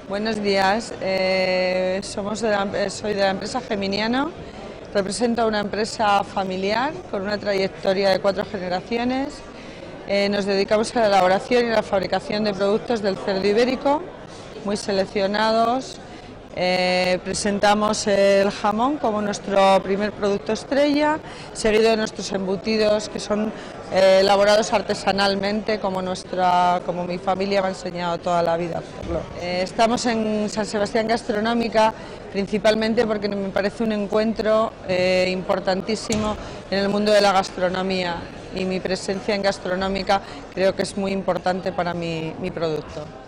Buenos días, soy de la empresa Geminiano, represento a una empresa familiar con una trayectoria de 4 generaciones. Nos dedicamos a la elaboración y la fabricación de productos del cerdo ibérico, muy seleccionados. Presentamos el jamón como nuestro primer producto estrella, seguido de nuestros embutidos, que son elaborados artesanalmente, como mi familia me ha enseñado toda la vida a hacerlo. Estamos en San Sebastián Gastronómica principalmente porque me parece un encuentro importantísimo en el mundo de la gastronomía, y mi presencia en Gastronómica creo que es muy importante para mi producto.